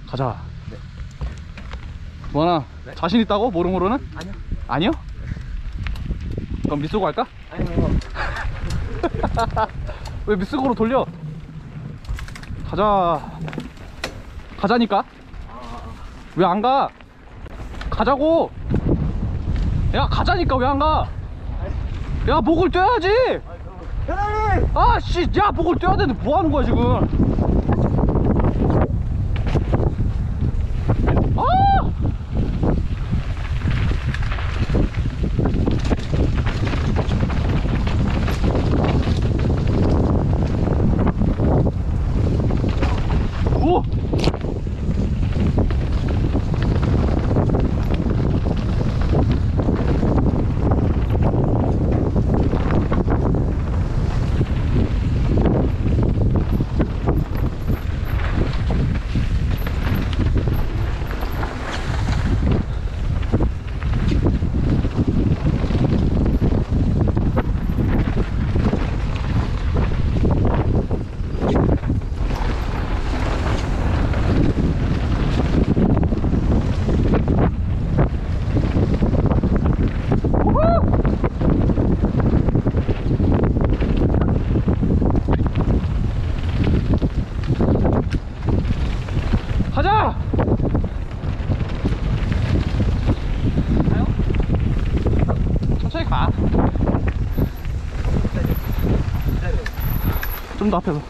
가자. 네. 뭐하나? 네? 자신 있다고? 모rum으로는? 아니요. 아니요? 그럼 미쓰고 할까? 아니요. 왜 미쓰고로 돌려? 가자. 가자니까? 왜 안 가? 가자고! 야, 가자니까 왜 안 가? 야, 목을 떼야지! 회장님! 아, 씨! 야, 목을 떼야 되는데 뭐 하는 거야, 지금? 아! 오! 가자! 가요? 천천히 가. 좀 더 앞에서.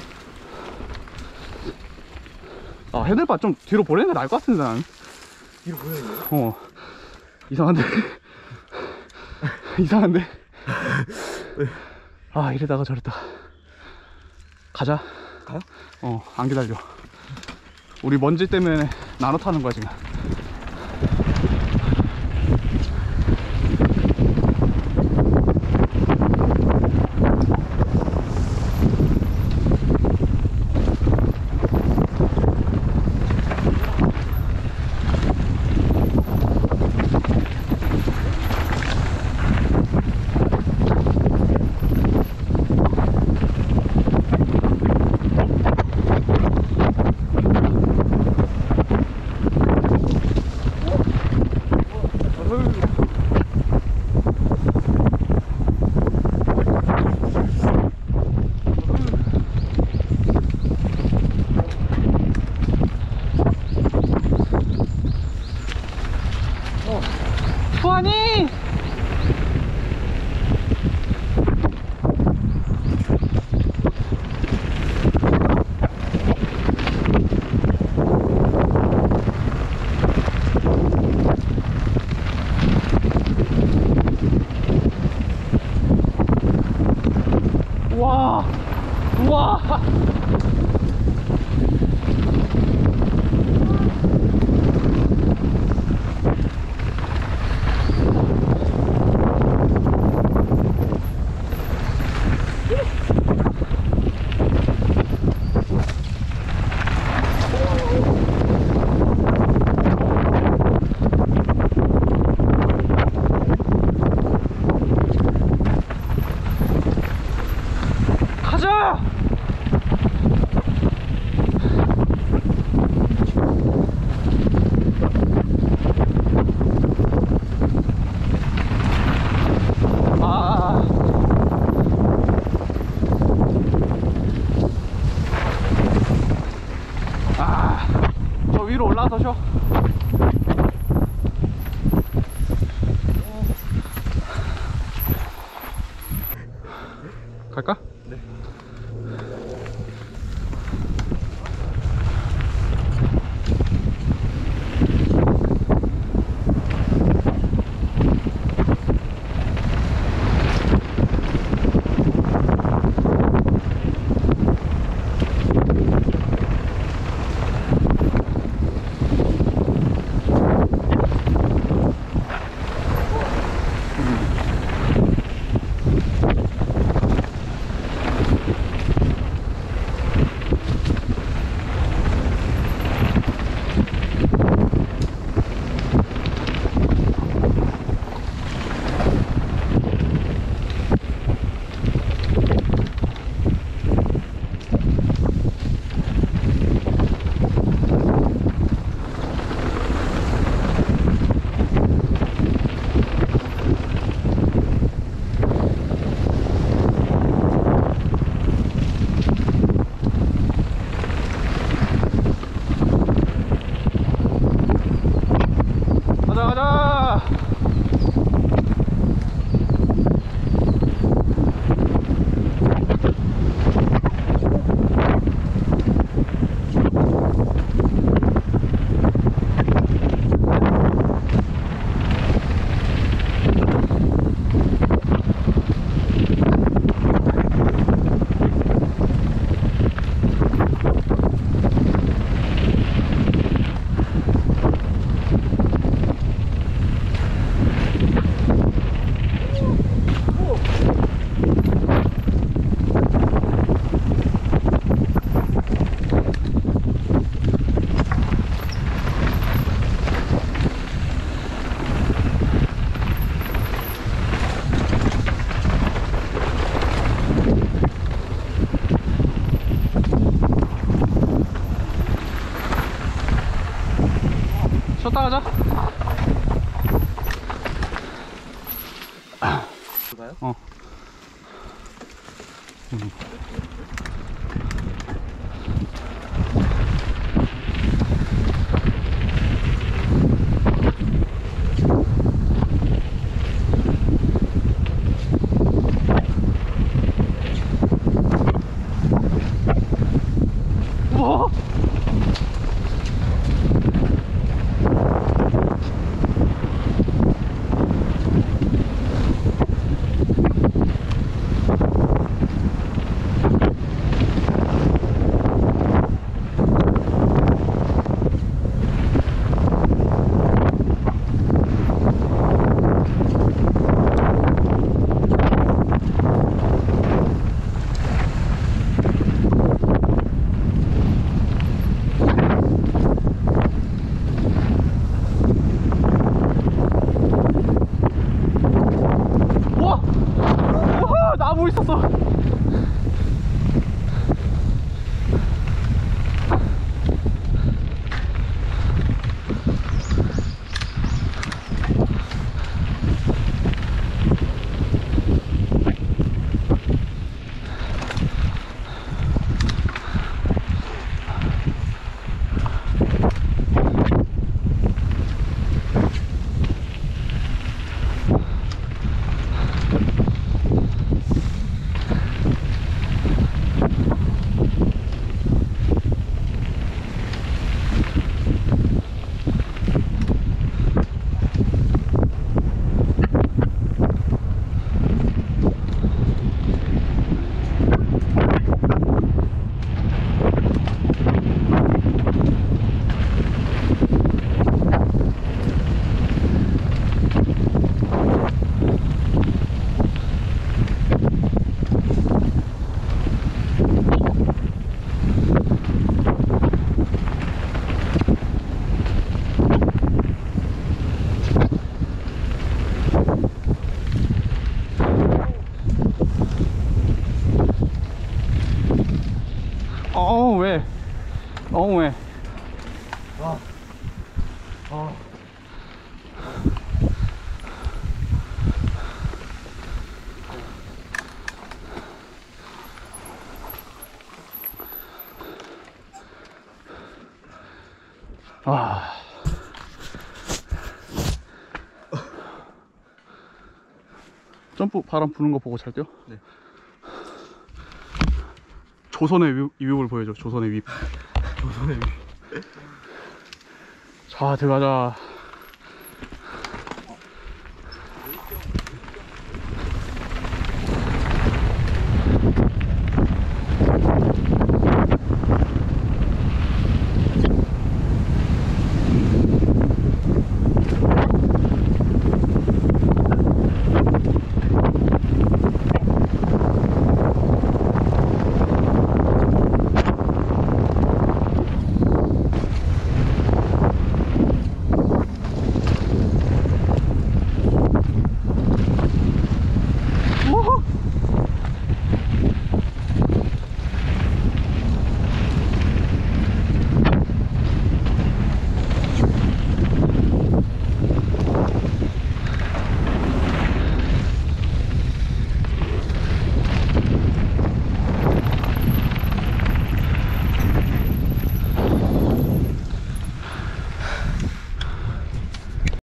아, 헤드바 좀 뒤로 보내는 게 나을 것 같은데, 난. 뒤로 보여요? 어. 이상한데? 이상한데? 아, 이러다가 저랬다. 가자. 가요? 어, 안 기다려. 우리 먼지 때문에 나눠 타는 거야, 지금. 수환이! 우와! 우와! 가자! 아. 아. 저 위로 올라가서 쉬어. 갈까? 네. 쉬었다 가자. 들어가요? 어. 우와. 우와! 우와! 나무 있었어! 왜? 왜? 아. 아. 점프 바람 부는 거 보고 잘 뛰어? 네. 조선의 위협을 보여줘. 조선의 위협. 조선의 자, 들어가자.